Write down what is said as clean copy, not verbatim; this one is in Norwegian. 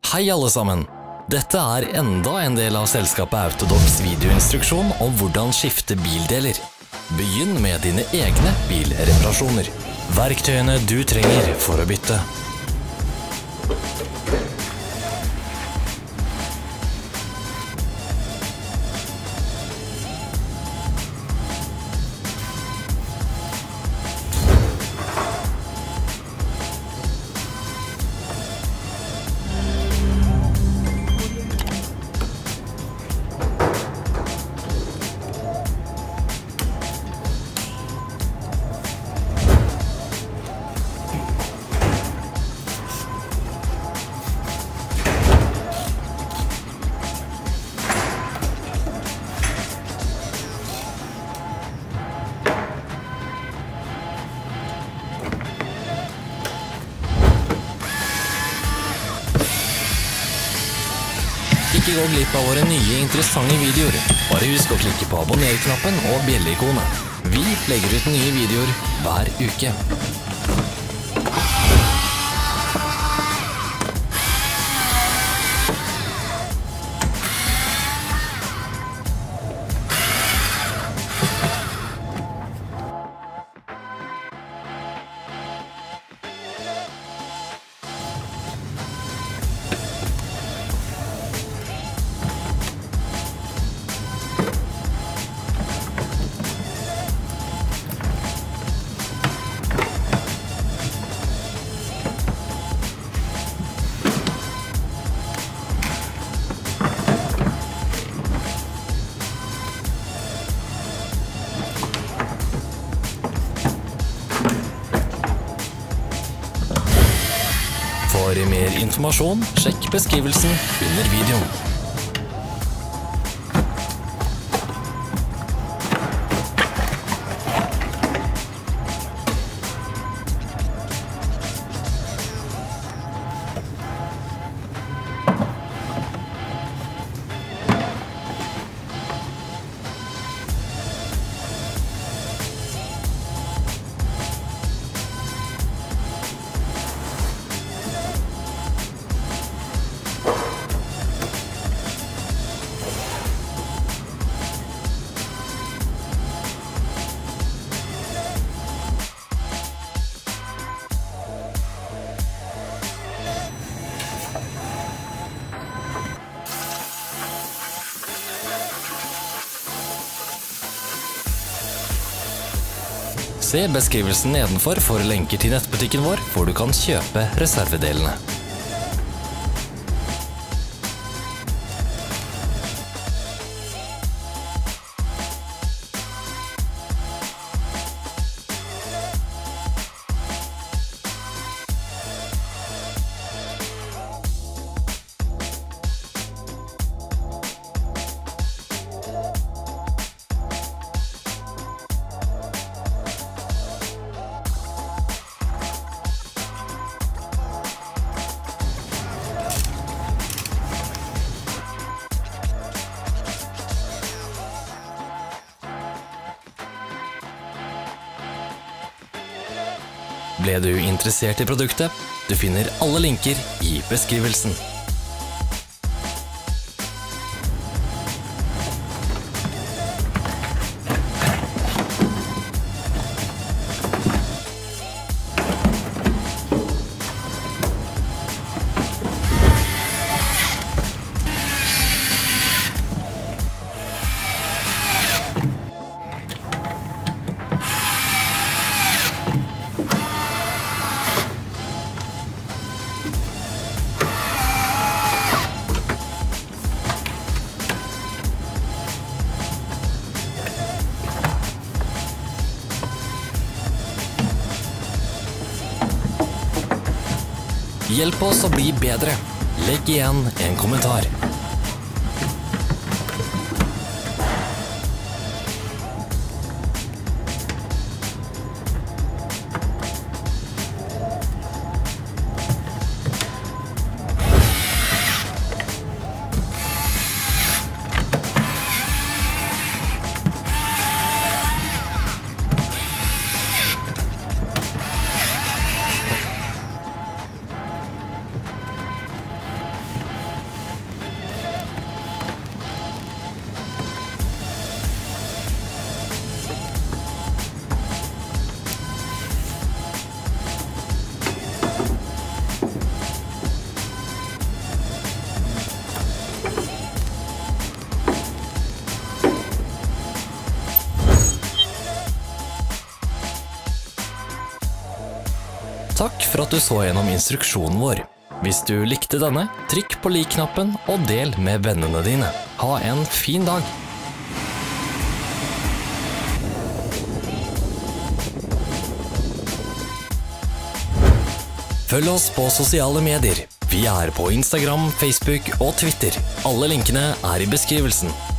Hei alle sammen! Dette er enda en del av selskapet Autodocs videoinstruksjon om hvordan skifte bildeler. Begynn med dine egne bilreparasjoner. Verktøyene du trenger for å bytte. Ikke gå glipp av våre nye interessante videoer. Bare husk å klikke på abonner-knappen og bjelle-ikonet. Vi legger ut nye videoer hver uke. For mer informasjon, sjekk beskrivelsen under videoen. Se beskrivelsen nedenfor for lenker til nettbutikken vår, hvor du kan kjøpe reservedelene. Ble du interessert i produktet? Du finner alle linker i beskrivelsen. Hjelp oss å bli bedre. Legg igjen en kommentar. Takk for at du så gjennom instruksjonen vår. Hvis du likte denne, trykk på lik-knappen og del med vennene dine. Ha en fin dag! Følg oss på sosiale medier. Vi er på Instagram, Facebook og Twitter. Alle linkene er i beskrivelsen.